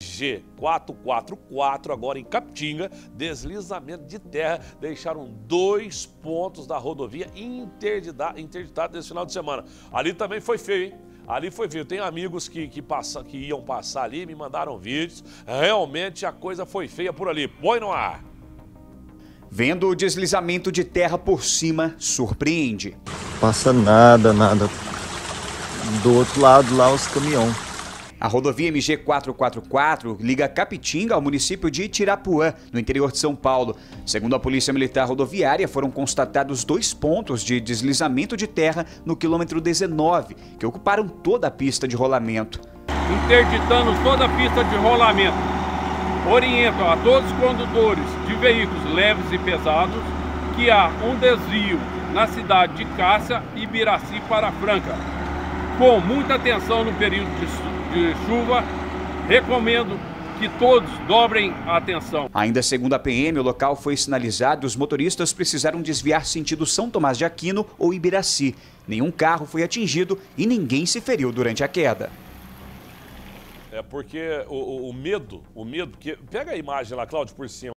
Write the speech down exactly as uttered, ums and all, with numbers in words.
G quatrocentos e quarenta e quatro, agora em Capitinga, deslizamento de terra, deixaram dois pontos da rodovia interditados interditado nesse final de semana. Ali também foi feio, hein? Ali foi feio. Tem amigos que, que, passa, que iam passar ali, me mandaram vídeos. Realmente a coisa foi feia por ali. Põe no ar. Vendo o deslizamento de terra por cima, surpreende. Passa nada, nada. Do outro lado lá os caminhões. A rodovia M G quatrocentos e quarenta e quatro liga Capitinga ao município de Itirapuã, no interior de São Paulo. Segundo a Polícia Militar Rodoviária, foram constatados dois pontos de deslizamento de terra no quilômetro dezenove, que ocuparam toda a pista de rolamento. Interditando toda a pista de rolamento. Orientam a todos os condutores de veículos leves e pesados que há um desvio na cidade de Cássia e Ibiraci para Franca. Com muita atenção no período de, de chuva, recomendo que todos dobrem a atenção. Ainda segundo a P M, o local foi sinalizado e os motoristas precisaram desviar sentido São Tomás de Aquino ou Ibiraci. Nenhum carro foi atingido e ninguém se feriu durante a queda. É porque o, o, o medo, o medo, porque pega a imagem lá, Cláudio, por cima.